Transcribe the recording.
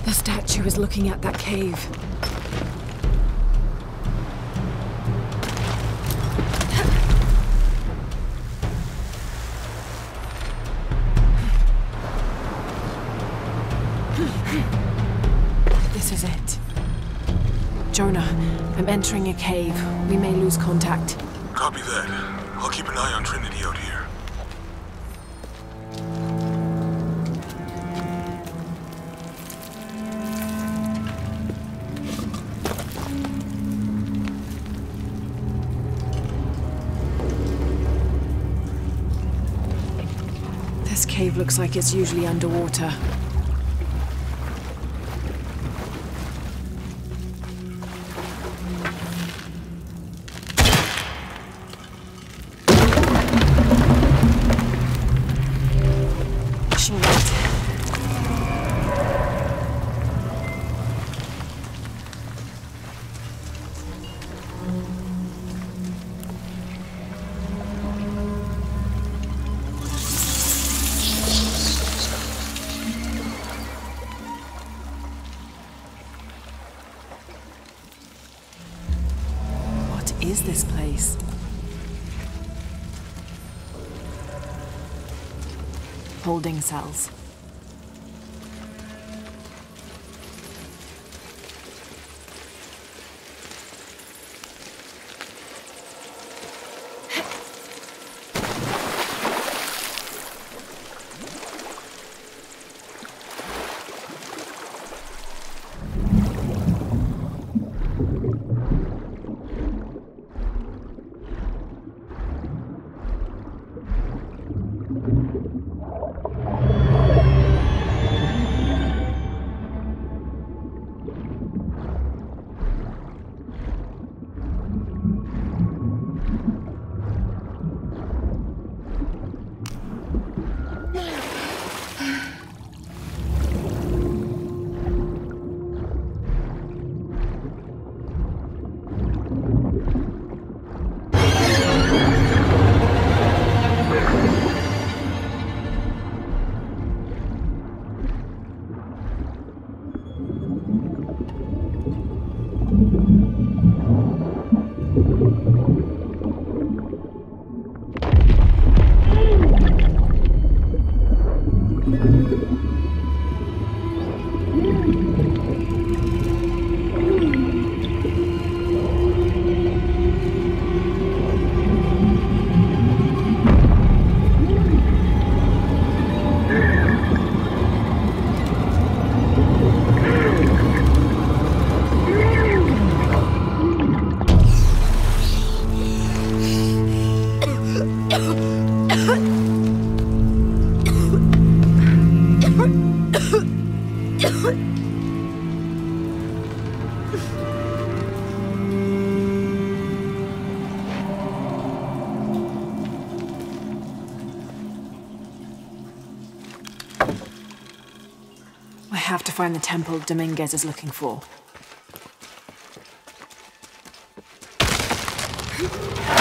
The statue is looking at that cave. This is it. Jonah, I'm entering a cave. We may lose contact. Copy that. I'll keep an eye on Trinity out here. This cave looks like it's usually underwater. Is this place? Holding cells. I have to find the temple Dominguez is looking for.